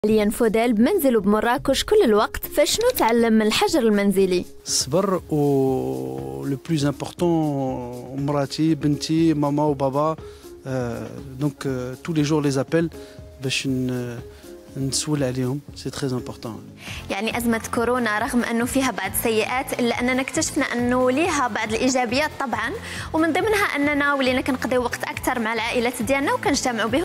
حاليا فوديل بمنزله بمراكش كل الوقت، فشنو تعلم من الحجر المنزلي؟ الصبر و لو بلوز امبورطون مراتي بنتي ماما وبابا دونك تو لي جور لي زابيل باش نسول عليهم، سي تري امبورطون. يعني أزمة كورونا رغم أنه فيها بعض السيئات إلا أننا اكتشفنا أنه ليها بعض الإيجابيات طبعا، ومن ضمنها أننا ولينا كنقضيو وقت أكثر مع العائلات ديالنا وكنجتمعوا بهم.